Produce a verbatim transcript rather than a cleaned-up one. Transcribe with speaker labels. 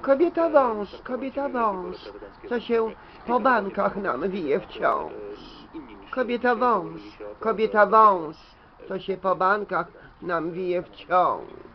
Speaker 1: Kobieta wąż, kobieta wąż, co się po bankach nam wije wciąż. Kobieta wąż, kobieta wąż, co się po bankach nam wije wciąż.